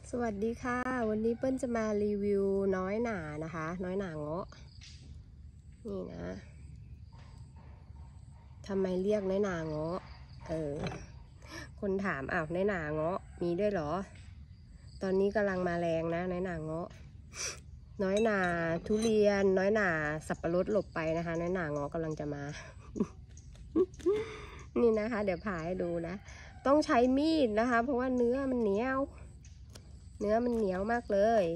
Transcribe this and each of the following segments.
สวัสดีค่ะวันนี้เปิ้ลจะมารีวิวน้อยหนานะคะน้อยหนาเงาะนี่นะทำไมเรียกน้อยหนาเงาะคนถามอ้าวน้อยหนาเงาะมีด้วยเหรอตอนนี้กำลังมาแรงนะน้อยหนาเงาะน้อยหนาทุเรียนน้อยหนาสับปะรดหลบไปนะคะน้อยหนาเงาะกำลังจะมา นี่นะคะเดี๋ยวผ่าให้ดูนะต้องใช้มีดนะคะเพราะว่าเนื้อมันเหนียวมากเลย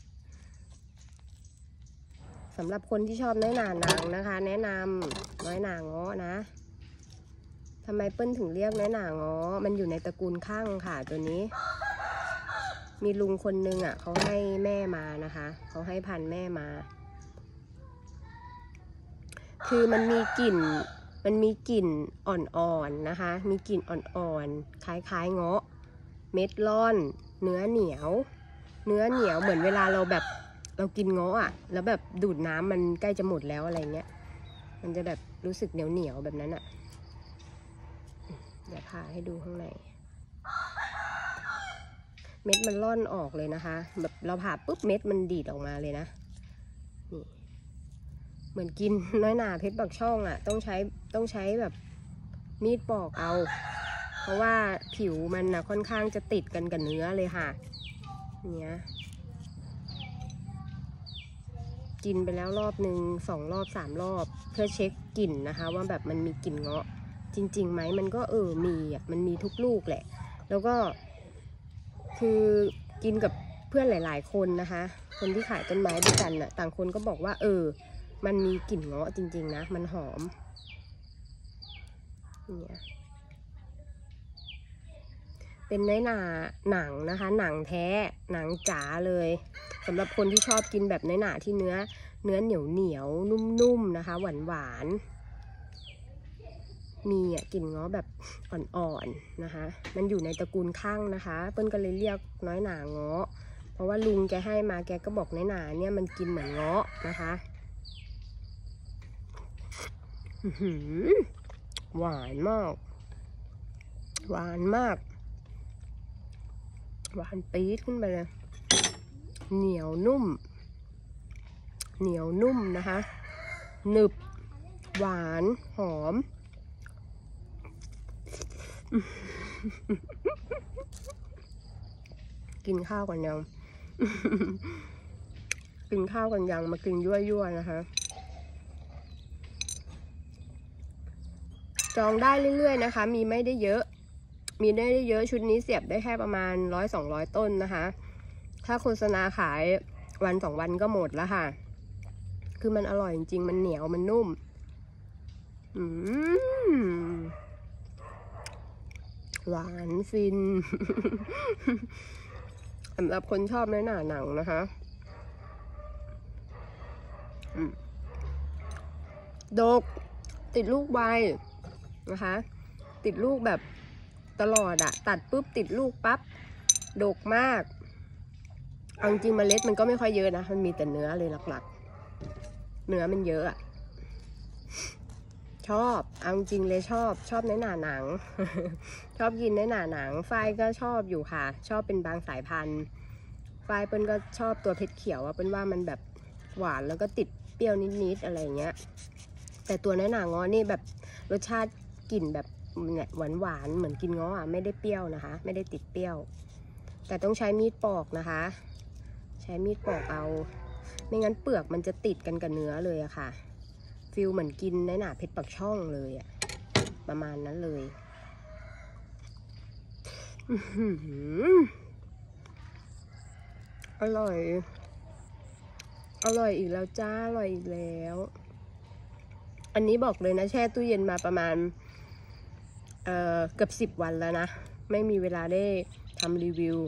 สำหรับคนที่ชอบน้อยหนาหนังนะคะแนะนำน้อยหนาเงาะนะทำไมเปิ้ลถึงเรียกน้อยหนาเงาะมันอยู่ในตระกูลข้างค่ะตัวนี้มีลุงคนนึงอ่ะเขาให้แม่มานะคะเขาให้พันธุ์แม่มาคือมันมีกลิ่นอ่อนๆนะคะมีกลิ่นอ่อนๆคล้ายๆเงาะเม็ดร่อนเนื้อเหนียวเหมือนเวลาเราแบบเรากินเงาะอ่ะแล้วแบบดูดน้ำมันใกล้จะหมดแล้วอะไรเงี้ยมันจะแบบรู้สึกเหนียวแบบนั้นอ่ะเดี๋ยวผ่าให้ดูข้างในเม็ดมันร่อนออกเลยนะคะแบบเราผ่าปุ๊บเม็ดมันดีดออกมาเลยนะนี่เหมือนกินน้อยหนาเพชรปักช่องอ่ะต้องใช้แบบมีดปอกเอาเพราะว่าผิวมันนะค่อนข้างจะติดกันกับเนื้อเลยค่ะเนี้ยกินไปแล้วรอบหนึ่ง2 รอบ 3 รอบเพื่อเช็คกลิ่นนะคะว่าแบบมันมีกลิ่นเงาะจริงๆไหมมันก็มีอ่ะมันมีทุกลูกแหละแล้วก็คือกินกับเพื่อนหลายๆคนนะคะคนที่ขายต้นไม้ด้วยกันน่ะต่างคนก็บอกว่ามันมีกลิ่นเงาะจริงๆนะมันหอมเนี่ยเป็นน้อยหนาหนังนะคะหนังแท้หนังจ๋าเลยสำหรับคนที่ชอบกินแบบน้อยหนาที่เนื้อเหนียวนุ่มๆนะคะหวานมีกลิ่นเงาะแบบอ่อนๆนะคะมันอยู่ในตระกูลข้างนะคะเปิ้ลก็เลยเรียกน้อยหนาเงาะเพราะว่าลุงแกให้มาแกก็บอกน้อยหนาเนี่ยมันกินเหมือนเงาะนะคะหวานมากหวานปี๊ดขึ้นไปเลยเหนียวนุ่มนะคะหนึบหวานหอมกินข้าวกันยัง กินข้าวกันยังมากินยั่วนะคะจองได้เรื่อยๆนะคะมีไม่ได้เยอะชุดนี้เสียบได้แค่ประมาณ100-200 ต้นนะคะถ้าโฆษณาขาย1-2 วันก็หมดแล้วค่ะคือมันอร่อยจริงๆมันเหนียวมันนุ่มหวานฟิน สำหรับคนชอบน้อยหนาหนังนะคะดกติดลูกใบนะคะติดลูกแบบตลอดอะตัดปุ๊บติดลูกปั๊บดกมากเอาจริงเมล็ดมันก็ไม่ค่อยเยอะนะมันมีแต่เนื้อเลยหลักๆเนื้อมันเยอะอะชอบเอาจริงเลยชอบน้อยหนาหนัง ชอบกินน้อยหนาหนังฝ้ายก็ชอบอยู่ค่ะชอบเป็นบางสายพันธุ์ฝ้ายเปิ้ลก็ชอบตัวเพชรเขียวอะเปิ้ลว่ามันแบบหวานแล้วก็ติดเปรี้ยวนิดๆอะไรเงี้ยแต่ตัวน้อยหนาง้อนี่แบบรสชาติกลิ่นแบบเนี่ยหวานเหมือนกินง้ออ่ะไม่ได้เปรี้ยวนะคะไม่ได้ติดเปรี้ยวแต่ต้องใช้มีดปอกนะคะใช้มีดปอกเอาไม่งั้นเปลือกมันจะติดกันกับเนื้อเลยอะค่ะฟิลเหมือนกินน้อยหนาเพชรปักช่องเลยอะประมาณนั้นเลยอร่อยอีกแล้วจ้าอร่อยอีกแล้วอันนี้บอกเลยนะแช่ตู้เย็นมาประมาณเกือบ10 วันแล้วนะไม่มีเวลาได้ทำรีวิว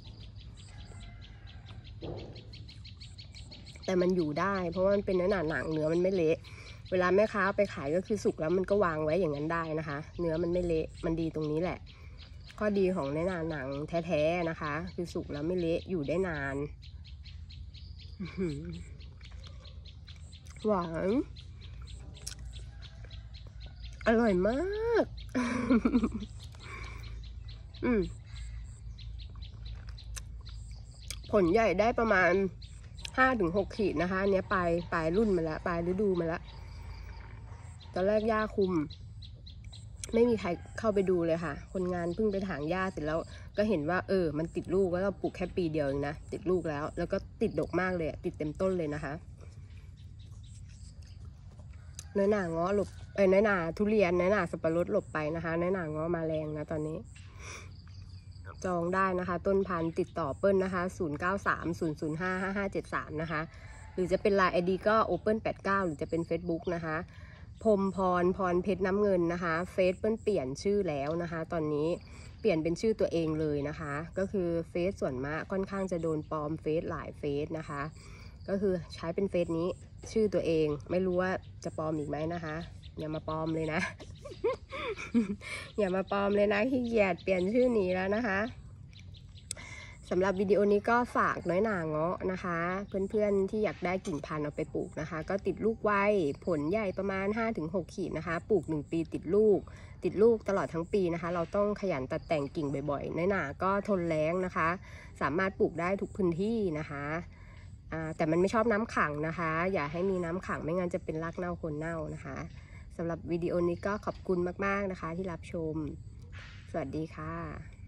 แต่มันอยู่ได้เพราะว่ามันเป็นเนื้อหนังเนื้อมันไม่เละเวลาแม่ค้าไปขายก็คือสุกแล้วมันก็วางไว้อย่างนั้นได้นะคะเนื้อมันไม่เละมันดีตรงนี้แหละข้อดีของเนื้อหนังแท้ๆนะคะคือสุกแล้วไม่เละอยู่ได้นานหวานอร่อยมากผลใหญ่ได้ประมาณ5-6 ขีดนะคะอันนี้ปลายรุ่นมาแล้วปลายฤดูมาแล้วตอนแรกหญ้าคุมไม่มีใครเข้าไปดูเลยค่ะคนงานเพิ่งไปถางหญ้าเสร็จแล้วก็เห็นว่ามันติดลูกแล้วเราปลูกแค่ปีเดียวเองนะติดลูกแล้วก็ติดดกมากเลยติดเต็มต้นเลยนะคะน้อยหน่าง้อหลบน้อยหน่าทุเรียนน้อยหน่าสับปะรดหลบไปนะคะน้อยหน่าง้อมาแรงนะตอนนี้จองได้นะคะต้นพันธุ์ติดต่อเปิ้ลนะคะ0930055573นะคะหรือจะเป็น LINE ID ก็ open89 หรือจะเป็น Facebook นะคะพรมพรเพชรน้ำเงินนะคะเฟซเปิ้ลเปลี่ยนชื่อแล้วนะคะตอนนี้เปลี่ยนเป็นชื่อตัวเองเลยนะคะก็คือเฟซส่วนมากค่อนข้างจะโดนปลอมเฟซหลายเฟซนะคะก็คือใช้เป็นเฟซนี้ชื่อตัวเองไม่รู้ว่าจะปลอมอีกไหมนะคะอย่ามาปลอมเลยนะ อย่ามาปลอมเลยนะขี้เกียจเปลี่ยนชื่อหนีแล้วนะคะสำหรับวิดีโอนี้ก็ฝากน้อยหน่าเงาะนะคะเพื่อนๆที่อยากได้กิ่งพันธุ์เอาไปปลูกนะคะก็ติดลูกไวผลใหญ่ประมาณ 5-6 ขีดนะคะปลูก1 ปีติดลูกตลอดทั้งปีนะคะเราต้องขยันตัดแต่งกิ่งบ่อยๆน้อยหน่าก็ทนแล้งนะคะสามารถปลูกได้ทุกพื้นที่นะคะแต่มันไม่ชอบน้ำขังนะคะอย่าให้มีน้ำขังไม่งั้นจะเป็นรากเน่าโคนเน่านะคะสำหรับวิดีโอนี้ก็ขอบคุณมากๆนะคะที่รับชมสวัสดีค่ะ